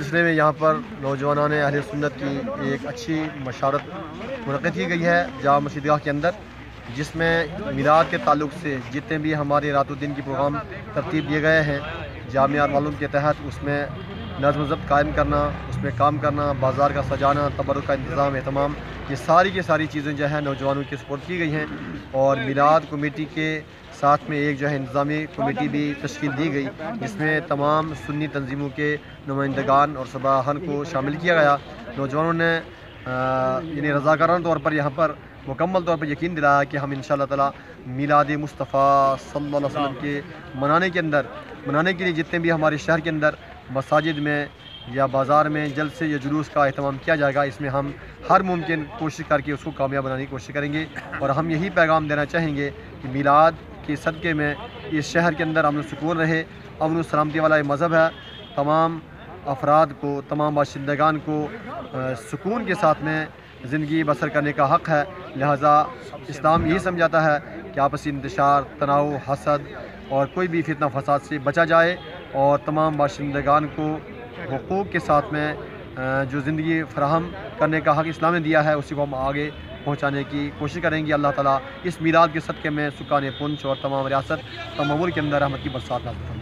سلسلے میں یہاں پر نوجوانان اہل سنت کی ایک اچھی مشاورت منعقد کی گئی ہے جامع مسجد گاہ کے اندر، جس میں میلاد کے تعلق سے جتنے بھی ہمارے رات و دن کی پروگرام ترتیب دیے گئے ہیں جامعہ معلوم کے تحت، اس میں نظم و ضبط قائم کرنا، اس میں کام کرنا، بازار کا سجانا، تبرک کا انتظام اہتمام، یہ ساری کی ساری چیزیں جو ہے نوجوانوں کی سپورٹ کی گئی ہیں۔ اور میلاد کمیٹی کے ساتھ میں ایک جو ہے انتظامی کمیٹی بھی تشکیل دی گئی، جس میں تمام سنی تنظیموں کے نمائندگان اور صباحان کو شامل کیا گیا۔ نوجوانوں نے یعنی رضاکارانہ طور پر یہاں پر مکمل طور پر یقین دلایا کہ ہم انشاءاللہ تعالی میلاد مصطفیٰ صلی اللہ علیہ وسلم کے منانے کے لیے جتنے بھی ہمارے شہر کے اندر مساجد میں یا بازار میں جلسے یا جلوس کا اہتمام کیا جائے گا، اس میں ہم ہر ممکن کوشش کر کے اس کو کامیاب بنانے کی کوشش کریں گے۔ اور ہم یہی پیغام دینا چاہیں گے کہ میلاد کے صدقے میں اس شہر کے اندر امن و سکون رہے، امن و سلامتی والا یہ مذہب ہے، تمام افراد کو، تمام باشندگان کو سکون کے ساتھ میں زندگی بسر کرنے کا حق ہے، لہٰذا اسلام یہی سمجھاتا ہے کہ آپسی انتشار، تناؤ، حسد اور کوئی بھی فتنہ فساد سے بچا جائے، اور تمام باشندگان کو حقوق کے ساتھ میں جو زندگی فراہم کرنے کا حق اسلام نے دیا ہے اسی کو ہم آگے پہنچانے کی کوشش کریں گے۔ اللہ تعالیٰ اس میلاد کے صدقے میں سکان پونچھ اور تمام ریاست تمام ملک کے اندر رحمت کی برسات نازل فرمائے۔